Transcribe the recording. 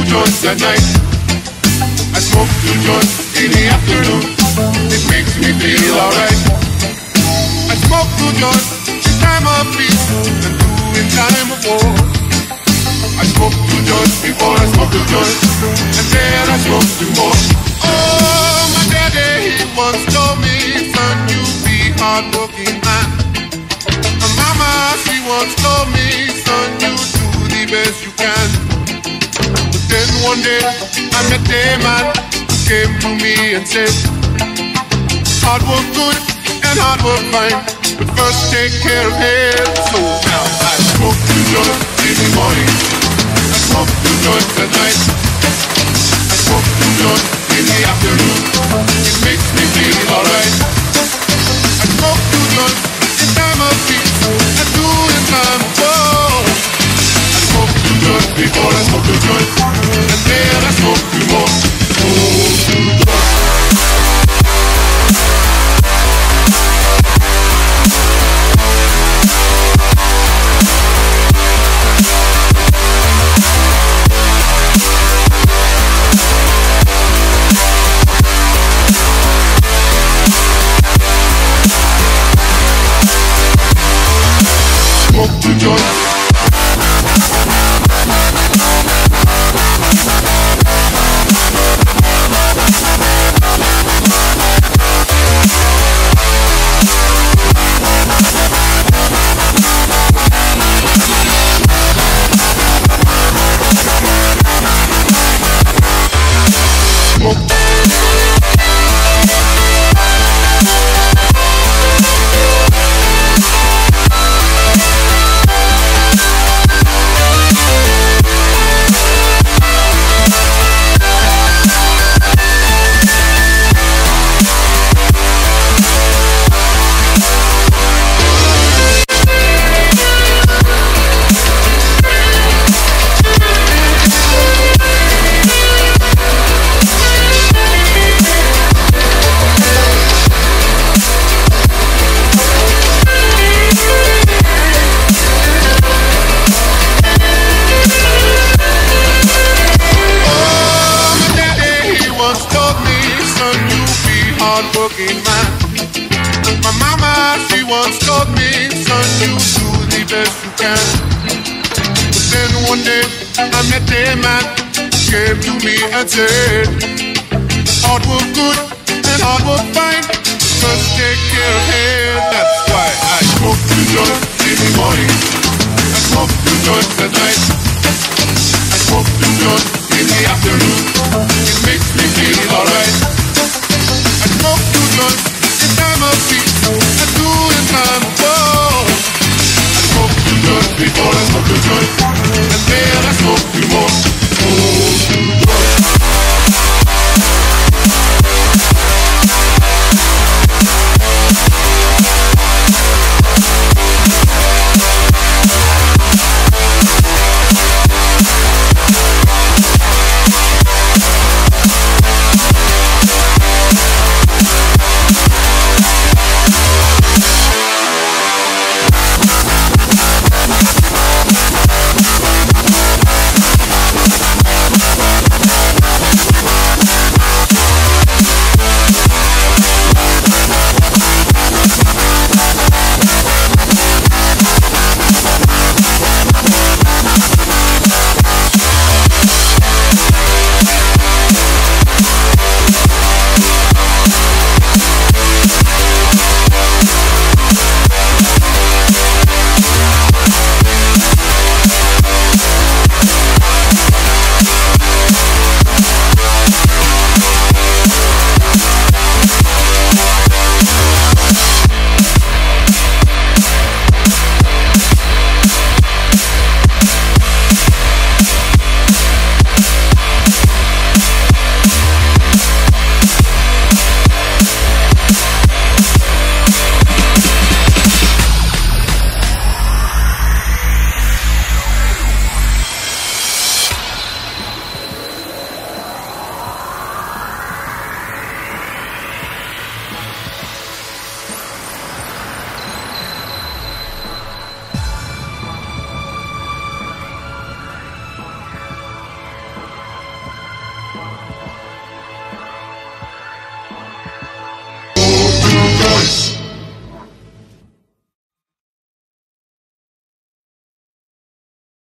joints at night. I smoke 2 joints in the afternoon. It makes me feel alright. I smoke 2 joints in time of peace and 2 in time of war. I smoke 2 joints before I smoke 2 joints, and then I smoke 2 more. Oh, my daddy, he once told me, son, you be hard-working man. My mama, she once told me, son, you do the best you can. But then one day, I met a man who came to me and said, hard work good and hard work fine, but first take care of health. So now I smoke 2 joints in the morning, I smoke 2 joints at night, I smoke 2 joints in the afternoon. It makes me feel alright. I smoke 2 joints in time of peace and 2 in time of war. I smoke 2 joints before I smoke 2 joints, and then I smoke 2 more. Oh, 2 joints. Smoke 2 joints. Hard-working man. My mama, she once told me, son, you do the best you can. But then one day, I met a man who came to me and said, hard work good and hard work fine, just take care of health. That's why I smoke 2 joints in the morning, I smoke 2 joints at night, I smoke 2 joints in the afternoon. It makes me feel alright. I smoke 2 joints in time of peace and 2 in time of war. I smoke 2 joints before I smoke 2 joints, and then I smoke 2 more.